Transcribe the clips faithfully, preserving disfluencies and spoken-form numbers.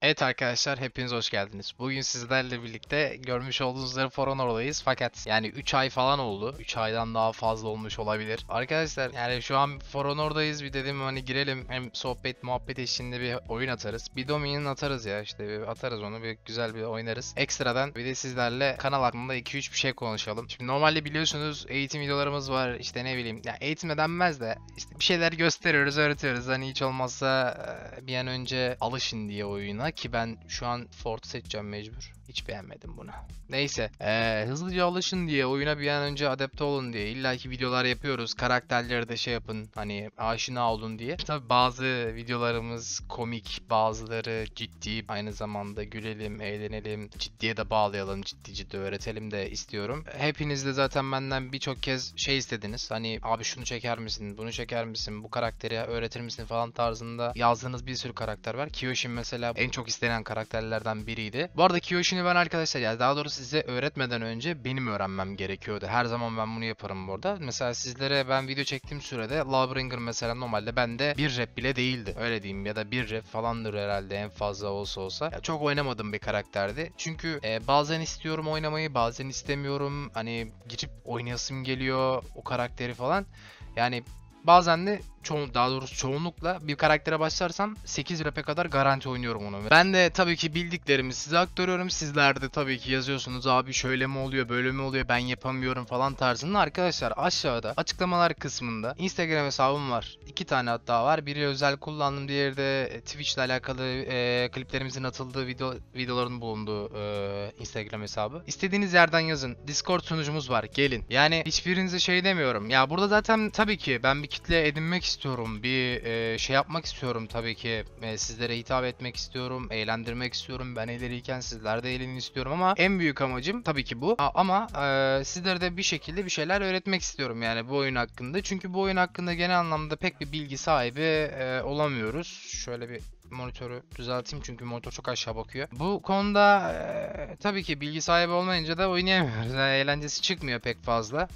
Evet arkadaşlar hepiniz hoş geldiniz. Bugün sizlerle birlikte görmüş olduğunuz üzere For Honor'dayız. Fakat yani üç ay falan oldu. üç aydan daha fazla olmuş olabilir. Arkadaşlar yani şu an For Honor'dayız. Bir dedim hani girelim hem sohbet muhabbet eşliğinde bir oyun atarız. Bir Dominion atarız ya işte bir atarız onu bir güzel bir oynarız. Ekstradan bir de sizlerle kanal hakkında iki üç bir şey konuşalım. Şimdi normalde biliyorsunuz eğitim videolarımız var işte ne bileyim. Ya eğitim de denmez de işte bir şeyler gösteriyoruz öğretiyoruz. Hani hiç olmazsa e, bir an önce alışın diye oyuna. Ki ben şu an Ford seçeceğim mecbur. Hiç beğenmedim bunu. Neyse. Ee, hızlıca alışın diye oyuna bir an önce adapte olun diye. İlla ki videolar yapıyoruz. Karakterleri de şey yapın. Hani aşina olun diye. Tabi bazı videolarımız komik. Bazıları ciddi. Aynı zamanda gülelim, eğlenelim. Ciddiye de bağlayalım. Ciddi ciddi öğretelim de istiyorum. Hepiniz de zaten benden birçok kez şey istediniz. Hani abi şunu çeker misin? Bunu çeker misin? Bu karakteri öğretir misin falan tarzında yazdığınız bir sürü karakter var. Kiyoshin mesela en çok istenen karakterlerden biriydi. Bu arada Kiyoshin'i ben arkadaşlar yani daha doğrusu size öğretmeden önce benim öğrenmem gerekiyordu. Her zaman ben bunu yaparım burada. Mesela sizlere ben video çektiğim sürede Lawbringer mesela normalde bende bir rep bile değildi. Öyle diyeyim ya da bir rep falandır herhalde en fazla olsa olsa. Ya çok oynamadığım bir karakterdi. Çünkü e, bazen istiyorum oynamayı bazen istemiyorum. Hani girip oynayasım geliyor o karakteri falan. Yani bazen de çoğun, daha doğrusu çoğunlukla bir karaktere başlarsam sekiz rap'e kadar garanti oynuyorum onu. Ben de tabii ki bildiklerimi size aktarıyorum. Sizler de tabii ki yazıyorsunuz abi şöyle mi oluyor böyle mi oluyor ben yapamıyorum falan tarzında. Arkadaşlar aşağıda açıklamalar kısmında Instagram hesabım var. İki tane hatta var. Biri özel kullandım, diğeri de Twitch ile alakalı e, kliplerimizin atıldığı video videoların bulunduğu e, Instagram hesabı. İstediğiniz yerden yazın. Discord sunucumuz var. Gelin. Yani hiçbirinize şey demiyorum. Ya burada zaten tabii ki ben bir kitle edinmek istiyorum. Bir e, şey yapmak istiyorum tabii ki. E, sizlere hitap etmek istiyorum. Eğlendirmek istiyorum. Ben eğlenirken sizler de eğlenin istiyorum ama en büyük amacım tabii ki bu. A- ama e, sizlere de bir şekilde bir şeyler öğretmek istiyorum yani bu oyun hakkında. Çünkü bu oyun hakkında genel anlamda pek bir bilgi sahibi e, olamıyoruz. Şöyle bir monitörü düzelteyim çünkü monitör çok aşağı bakıyor. Bu konuda e, tabii ki bilgi sahibi olmayınca da oynayamıyoruz. Yani eğlencesi çıkmıyor pek fazla.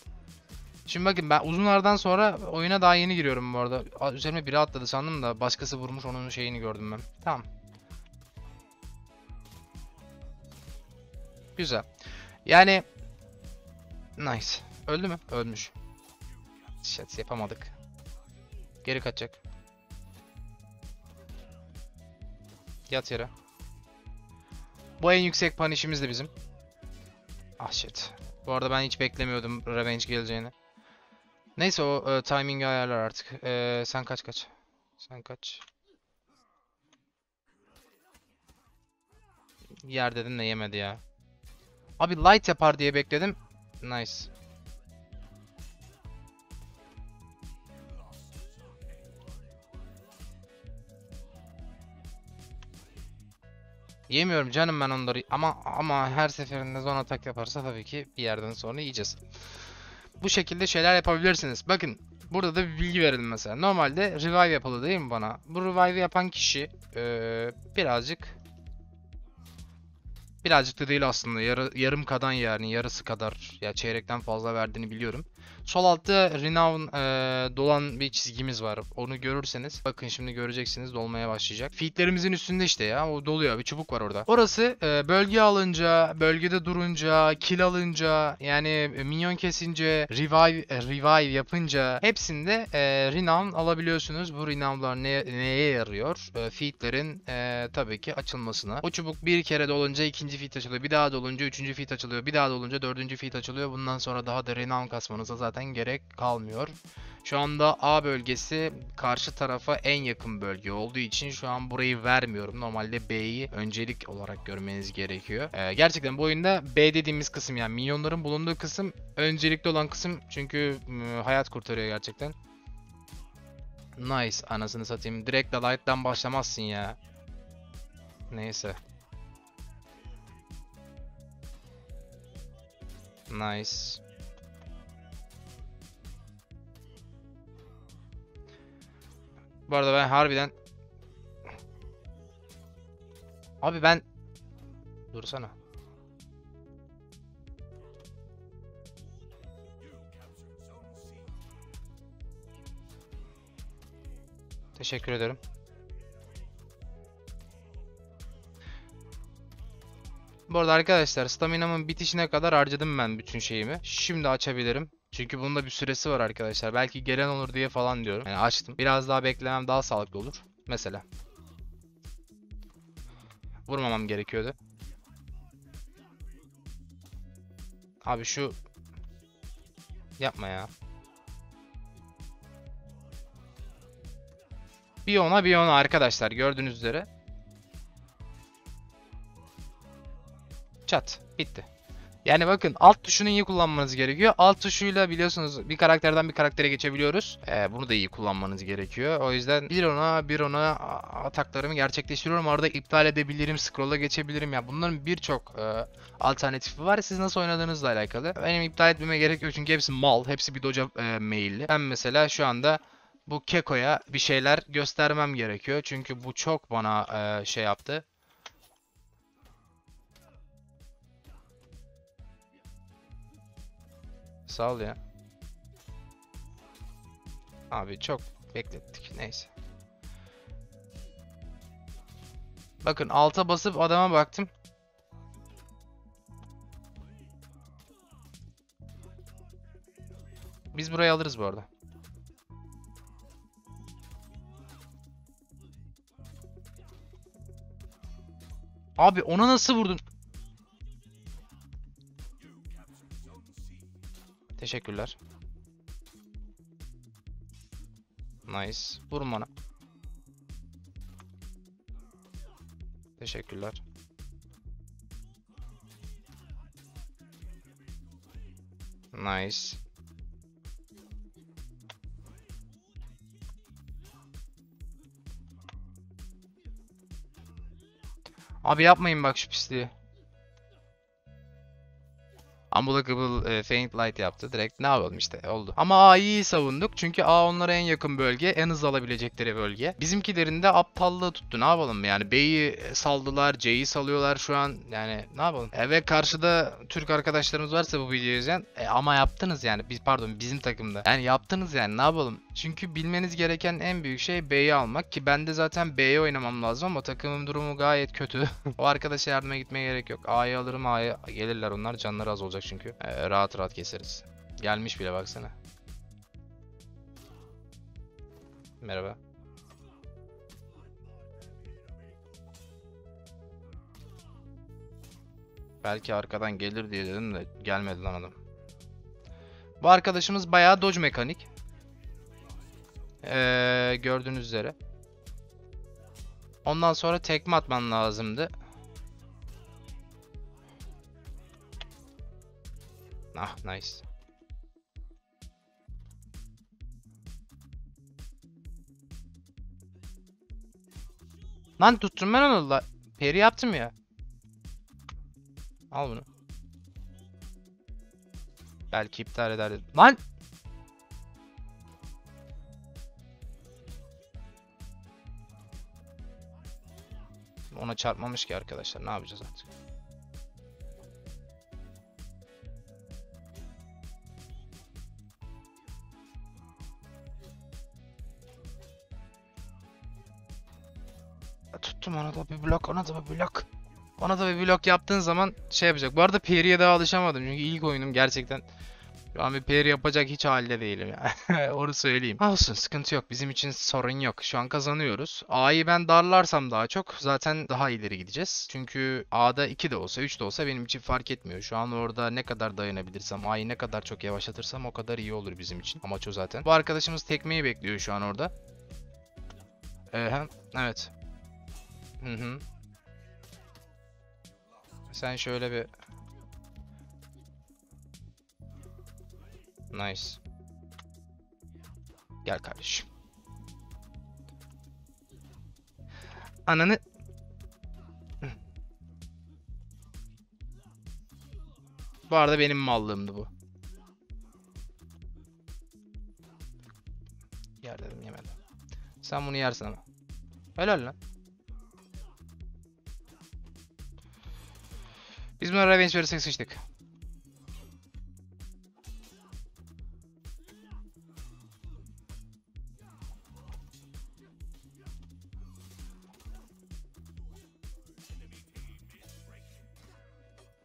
Şimdi bakın ben uzunlardan sonra oyuna daha yeni giriyorum bu arada. A- Üzerime biri atladı sandım da başkası vurmuş onun şeyini gördüm ben. Tamam. Güzel. Yani nice. Öldü mü? Ölmüş. Shit yapamadık. Geri kaçacak. Yat yere. Bu en yüksek punish'imiz de bizim. Ah shit. Bu arada ben hiç beklemiyordum revenge geleceğini. Neyse o e, timing'i ayarlar artık. E, sen kaç kaç. Sen kaç. Yer dedim de yemedi ya. Abi light yapar diye bekledim. Nice. Yemiyorum canım ben onları ama ama her seferinde zone atak yaparsa tabii ki bir yerden sonra yiyeceğiz. Bu şekilde şeyler yapabilirsiniz. Bakın burada da bir bilgi verelim mesela. Normalde revive yapıldı değil mi bana? Bu revive yapan kişi eee, birazcık birazcık da değil aslında. Yarı, yarım kadan yani yarısı kadar ya çeyrekten fazla verdiğini biliyorum. Sol altta Renown e, dolan bir çizgimiz var. Onu görürseniz bakın şimdi göreceksiniz dolmaya başlayacak. Feedlerimizin üstünde işte ya o doluyor bir çubuk var orada. Orası e, bölge alınca, bölgede durunca, kill alınca yani e, minyon kesince, revive e, revive yapınca hepsinde e, Renown alabiliyorsunuz. Bu Renown'lar ne, neye yarıyor? E, feedlerin e, tabii ki açılmasına. O çubuk bir kere dolunca ikinci feed açılıyor. Bir daha dolunca üçüncü feed açılıyor. Bir daha dolunca dördüncü feed açılıyor. Bundan sonra daha da renown kasmanıza zaten gerek kalmıyor. Şu anda A bölgesi karşı tarafa en yakın bölge olduğu için şu an burayı vermiyorum. Normalde B'yi öncelik olarak görmeniz gerekiyor. Ee, gerçekten bu oyunda B dediğimiz kısım yani minyonların bulunduğu kısım öncelikli olan kısım. Çünkü ıı, hayat kurtarıyor gerçekten. Nice anasını satayım. Direkt de light'tan başlamazsın ya. Neyse. Nice. Bu arada ben harbiden... Abi ben... Dursana. Teşekkür ederim. Bu arada arkadaşlar staminamın bitişine kadar harcadım ben bütün şeyimi. Şimdi açabilirim. Çünkü bunda bir süresi var arkadaşlar. Belki gelen olur diye falan diyorum. Yani açtım. Biraz daha beklemem daha sağlıklı olur. Mesela. Vurmamam gerekiyordu. Abi şu... Yapma ya. Bir ona bir ona arkadaşlar gördüğünüz üzere. Çat. Bitti. Yani bakın alt tuşunu iyi kullanmanız gerekiyor. Alt tuşuyla biliyorsunuz bir karakterden bir karaktere geçebiliyoruz. Ee, bunu da iyi kullanmanız gerekiyor. O yüzden bir ona bir ona ataklarımı gerçekleştiriyorum. Arada iptal edebilirim, scroll'a geçebilirim. Ya bunların birçok e, alternatifi var. Siz nasıl oynadığınızla alakalı. Benim iptal etmeme gerek yok çünkü hepsi mal. Hepsi bir doja e, mailli. Ben mesela şu anda bu Keko'ya bir şeyler göstermem gerekiyor. Çünkü bu çok bana e, şey yaptı. Sağ ol ya. Abi çok beklettik. Neyse. Bakın alta basıp adama baktım. Biz burayı alırız bu arada. Abi ona nasıl vurdun? Teşekkürler. Nice. Vurun bana. Teşekkürler. Nice. Abi yapmayın bak şu pisliği. Unblockable e, Faint Light yaptı. Direkt ne yapalım işte oldu. Ama A'yı savunduk. Çünkü A onlara en yakın bölge. En hızlı alabilecekleri bölge. Bizimkilerin de aptallığı tuttu. Ne yapalım yani B'yi saldılar. C'yi salıyorlar şu an. Yani ne yapalım. E, ve karşıda Türk arkadaşlarımız varsa bu videoyu izleyen. E, ama yaptınız yani. Biz pardon bizim takımda. Yani yaptınız yani ne yapalım. Çünkü bilmeniz gereken en büyük şey B'yi almak. Ki ben de zaten B'ye oynamam lazım ama takımın durumu gayet kötü. O arkadaşa yardıma gitmeye gerek yok. A'yı alırım A'ya gelirler onlar. Canları az olacak çünkü. Ee, rahat rahat keseriz. Gelmiş bile baksana. Merhaba. Belki arkadan gelir diye dedim de gelmedi lan adam. Bu arkadaşımız bayağı dodge mekanik. Ee, gördüğünüz üzere. Ondan sonra tekme atman lazımdı. Ah nice. Lan tuttum ben onu la. Peri yaptım ya. Al bunu. Belki iptal eder dedim. Lan! Ona çarpmamış ki arkadaşlar. Ne yapacağız artık? Tuttum ona da bir blok, ona da bir blok. Ona da bir blok yaptığın zaman şey yapacak. Bu arada parry'e daha alışamadım çünkü ilk oyunum gerçekten. Şu an bir parry yapacak hiç halde değilim ya. Onu söyleyeyim. Olsun sıkıntı yok. Bizim için sorun yok. Şu an kazanıyoruz. A'yı ben darlarsam daha çok zaten daha ileri gideceğiz. Çünkü A'da iki de olsa üç de olsa benim için fark etmiyor. Şu an orada ne kadar dayanabilirsem A'yı ne kadar çok yavaşlatırsam o kadar iyi olur bizim için. Amaç o zaten. Bu arkadaşımız tekmeyi bekliyor şu an orada. Ee, evet. Hı hı. Sen şöyle bir... Nice. Gel kardeşim. Ananı... Bu arada benim mallığımdı bu. Yer dedim yemedim. Sen bunu yersin ama. Helal lan. Biz buna revenge verirsek sıçtık.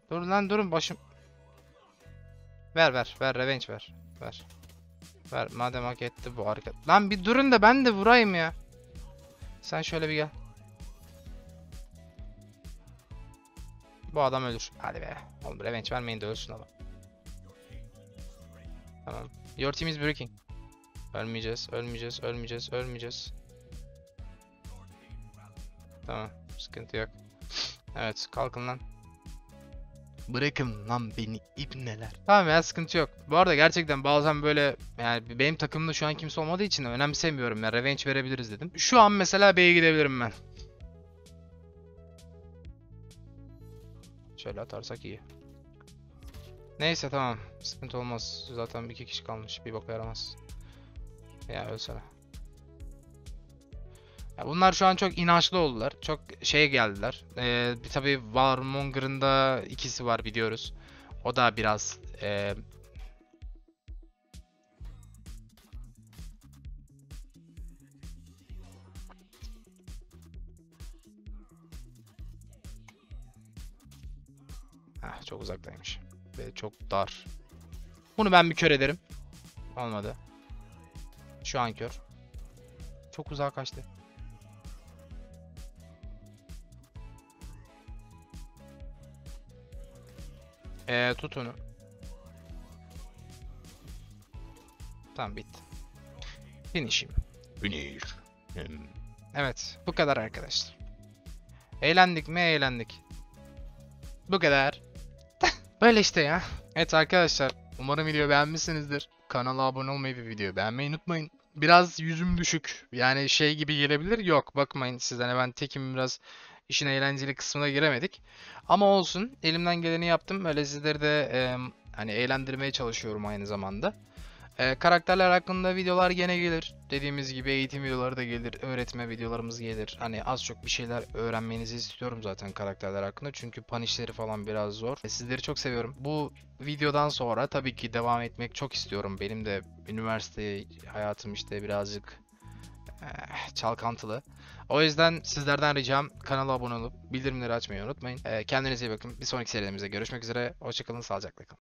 Dur lan durun başım. Ver ver ver revenge ver. Ver. Ver madem hak etti bu hareket. Lan bir durun da ben de vurayım ya. Sen şöyle bir gel. Bu adam ölür. Hadi be. Oğlum revenge vermeyin de ölsün adam. Tamam. Your team is breaking. Ölmeyeceğiz, ölmeyeceğiz, ölmeyeceğiz, ölmeyeceğiz. Tamam, sıkıntı yok. Evet, kalkın lan. Bırakın lan beni ibneler. Tamam ya sıkıntı yok. Bu arada gerçekten bazen böyle yani benim takımımda şu an kimse olmadığı için önemsemiyorum ya. Revenge verebiliriz dedim. Şu an mesela B'ye gidebilirim ben. Şöyle atarsak iyi. Neyse tamam. Sıkıntı olmaz. Zaten iki kişi kalmış. Bir boka yaramaz. Ya ölsene. Ya bunlar şu an çok inançlı oldular. Çok şey geldiler. Ee, bir tabii Warmonger'ın da ikisi var biliyoruz. O da biraz e, heh, çok uzaktaymış. Ve çok dar. Bunu ben bir kör ederim. Olmadı. Şu an kör. Çok uzağa kaçtı. Ee, tut onu. Tamam bitti. Finish'im. Finish. Hmm. Evet, bu kadar arkadaşlar. Eğlendik mi? Eğlendik. Bu kadar. Böyle işte ya. Evet arkadaşlar, umarım videoyu beğenmişsinizdir. Kanala abone olmayı ve videoyu beğenmeyi unutmayın. Biraz yüzüm düşük. Yani şey gibi gelebilir. Yok bakmayın sizden ben tekim biraz işin eğlenceli kısmına giremedik. Ama olsun. Elimden geleni yaptım. Öyle sizleri de e, hani eğlendirmeye çalışıyorum aynı zamanda. Ee, karakterler hakkında videolar gene gelir. Dediğimiz gibi eğitim videoları da gelir. Öğretme videolarımız gelir. Hani az çok bir şeyler öğrenmenizi istiyorum zaten karakterler hakkında. Çünkü punishleri falan biraz zor. E, sizleri çok seviyorum. Bu videodan sonra tabii ki devam etmek çok istiyorum. Benim de üniversite hayatım işte birazcık eh, çalkantılı. O yüzden sizlerden ricam kanala abone olup bildirimleri açmayı unutmayın. Ee, kendinize iyi bakın. Bir sonraki serimizde görüşmek üzere. Hoşçakalın, sağlıcakla kalın.